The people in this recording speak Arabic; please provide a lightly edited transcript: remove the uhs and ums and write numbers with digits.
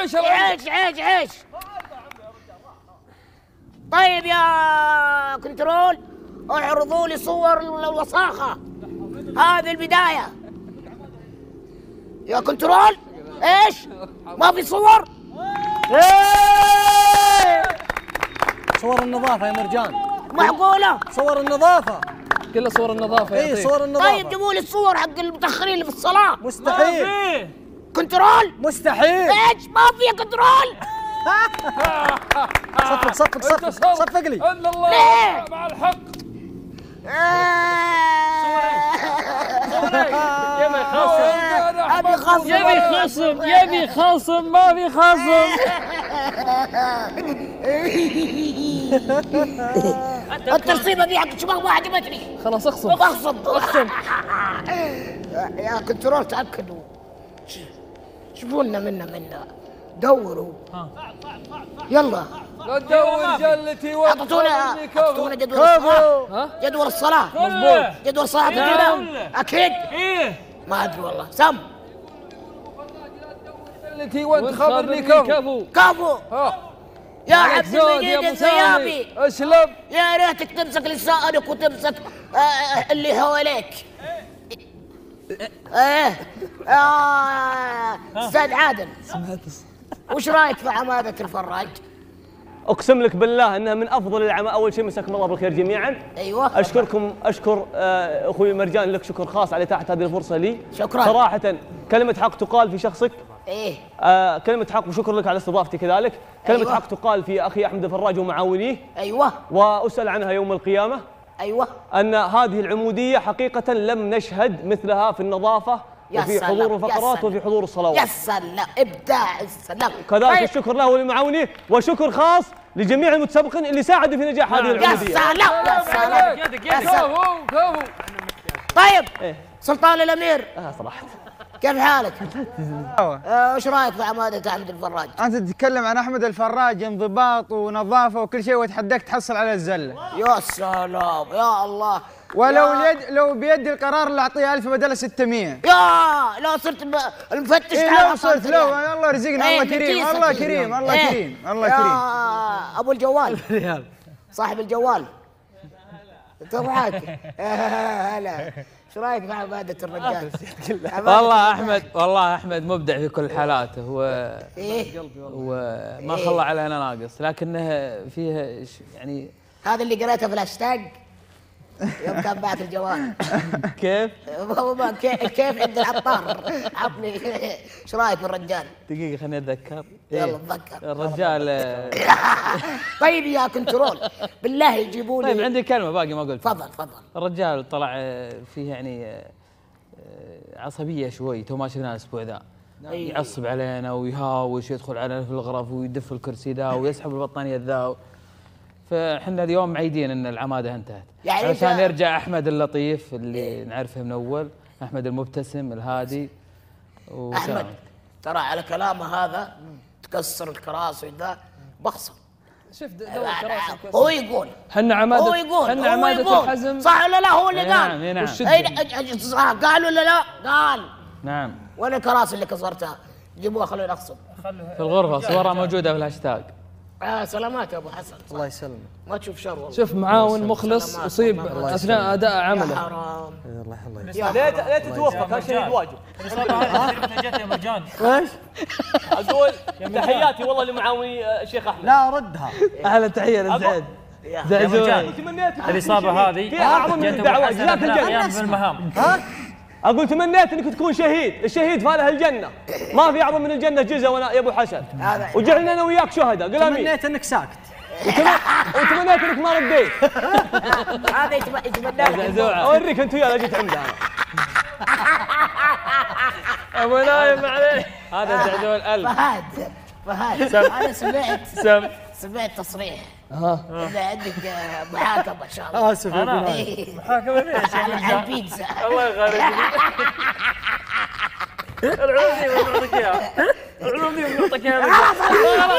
10. عيش. طيب يا كنترول، اعرضوا لي صور الوساخة. هذه البداية يا كنترول. ايش؟ ما في صور؟ صور النظافة يا مرجان. معقولة؟ صور النظافة. كلها صور النظافة. اي صور النظافة. طيب جيبوا لي الصور حق المتأخرين اللي في الصلاة. مستحيل. كنترول؟ مستحيل. ايش؟ ما في كنترول؟ صفق لي. ان الله ليه؟ مع الحق. يبي خصم ما في خصم. الترصيبة دي حق شباب ما عجبتني. خلاص اخصم. يا كنترول تأكدوا، شوفوا لنا منا دوروا. يلا لا تدور جلتي اعطونا جدول الصلاة. جدول الصلاة مضبوط. جدول الصلاة اكيد. ايه ما ادري والله. سم جلتي وانت خبرني كفو. يا عبد المجيد الزيابي، اسلم. يا ريتك تمسك لسانك وتمسك اللي حواليك. استاذ عادل، وش رايك في عمادة الفراج؟ اقسم لك بالله انها من افضل الاعمال. اول شيء مساكم الله بالخير جميعا. ايوه. اشكر اخوي مرجان، لك شكر خاص على اتاحه هذه الفرصه لي. شكرا. صراحه كلمه حق تقال في شخصك. ايه. كلمه حق، وشكر لك على استضافتي كذلك. كلمه أيوة. حق تقال في اخي احمد الفراج ومعاونيه. ايوه. واسال عنها يوم القيامه. ايوه. ان هذه العموديه حقيقه لم نشهد مثلها في النظافه وفي حضور الفقرات وفي حضور الصلوات. يا سلام، ابداع. السلام. كذلك الشكر له ولمعاونيه، وشكر خاص لجميع المتسابقين اللي ساعدوا في نجاح هذه العموديه. يا سلام يا سلام. كفو. طيب سلطان الامير، صراحه كيف حالك؟ ايش رايك في عمادة احمد الفراج؟ انت تتكلم عن احمد الفراج، انضباط ونظافه وكل شيء، وتحداك تحصل على الزله. يا سلام يا الله. لو بيدي القرار اللي اعطيه 1000 بدل 600. يا لو صرت المفتش. لو صرت الله يرزقنا. الله كريم الله كريم الله كريم الله كريم. يا ابو الجوال صاحب الجوال تضحك. هلا، ايش رايك مع عبادة الرجال؟ والله احمد مبدع في كل حالاته. وما خلى علينا ناقص، لكنه فيه يعني هذا اللي قريته في الهاشتاج يوم كان بعث الجوال. كيف كيف عند العطار. عطني ايش رايك بالرجال؟ دقيقة خليني اتذكر. يلا تذكر الرجال. طيب يا كنترول بالله يجيبوا لي. طيب عندي كلمة باقي ما قلت. تفضل. الرجال طلع فيه يعني عصبية شوي، تو ما شفناه الاسبوع ذا. يعصب علينا ويهاوش، يدخل علينا في الغرف ويدف الكرسي ذا ويسحب البطانية ذا. فاحنا اليوم معيدين ان العماده انتهت، يعني عشان يرجع احمد اللطيف اللي نعرفه من اول، احمد المبتسم الهادي. احمد ترى على كلامه هذا تكسر الكراسي ذا بخصم. شوف دور كراسي. هو يقول حنا عماده الحزم. صح ولا لا؟ هو اللي قال. نعم. قال ولا لا؟ قال. نعم. وين الكراسي اللي كسرتها؟ جيبوها خلونا نخصم. في الغرفه صورها موجوده في الهاشتاج. سلامات يا ابو حسن. الله يسلمك. ما تشوف شر والله. شوف معاون مخلص اصيب اثناء اداء عمله. يا حرام. الله ليه تتوفق؟ هذا شيء واجب. جت يا مرجان. ايش؟ اقول تحياتي والله لمعاوني الشيخ احمد. لا ردها. اهلا تحيه لزعيد. زعزوع. الاصابه هذه فيها اعظم من الدعوات. جزاك الجنه في المهام. اقول تمنيت انك تكون شهيد، الشهيد فاله الجنه، ما في اعظم من الجنه جزء يا ابو حسن. وجعلنا انا وياك شهداء، قل امين. تمنيت انك ساكت. وتمنيت انك ما رديت. هذا يتمنى. اوريك انت وياه جيت عنده انا. ابو نايم عليه. هذا زعزوع القلب. فهد انا سمعت تصريح إذا عندك محاكمة إن شاء الله. آسف يا ابو محاكمة ليش؟ على البيتزا. الله يغرقني. العلوم دي بنعطيك اياها. العلوم دي بنعطيك اياها.